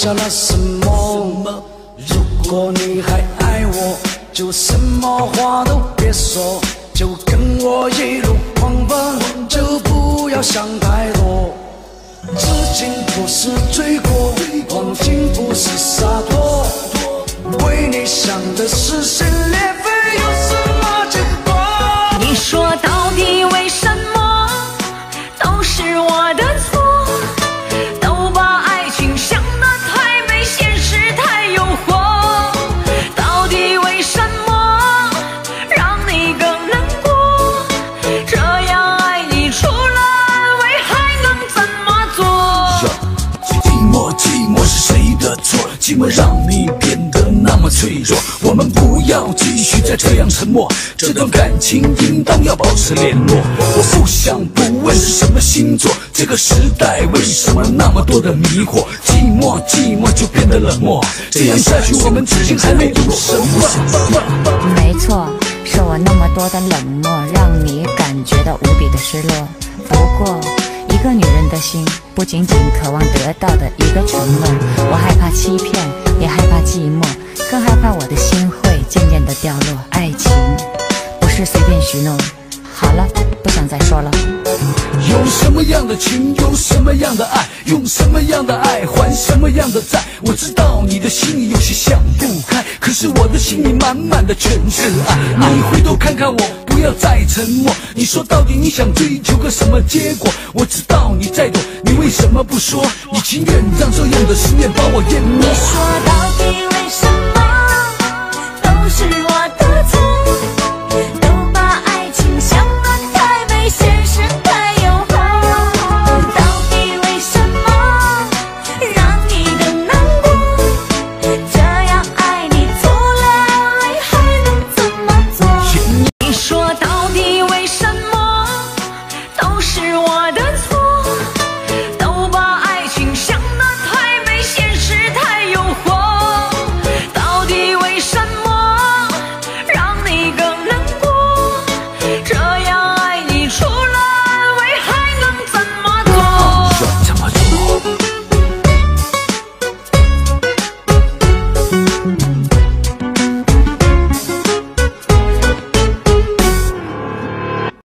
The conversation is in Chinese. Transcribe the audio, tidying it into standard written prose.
下了什么？如果你还爱我，就什么话都别说，就跟我一路狂奔，就不要想太多。至今不是罪过，黄金不是洒脱，为你想的是心裂肺，有什么结果？ 你说到底为什么都是我的错？都把爱情想得太美，现实太诱惑。到底为什么让你更难过？这样爱你除了安慰还能怎么做？ 寂寞是谁的错？寂寞让你变得那么脆弱。我们不要继续再这样沉默，这段感情应当要保持联络。我不想不问是什么星座，这个时代为什么那么多的迷惑？寂寞就变得冷漠，这样下去我们之间还能有什么？ 没错，是我那么多的冷漠，让你感觉到无比的失落。不过一个女人的心不仅仅渴望得到的一个承诺，我害怕欺骗，也害怕寂寞，更害怕我的心会渐渐的掉落。爱情不是随便许诺。好了，不想再说了。 有什么样的情，有什么样的爱，用什么样的爱还什么样的债。我知道你的心里有些想不开，可是我的心里满满的全是爱。你回头看看我，不要再沉默。你说到底你想追求个什么结果？我知道你在躲，你为什么不说？你情愿让这样的思念把我淹没？ 你说到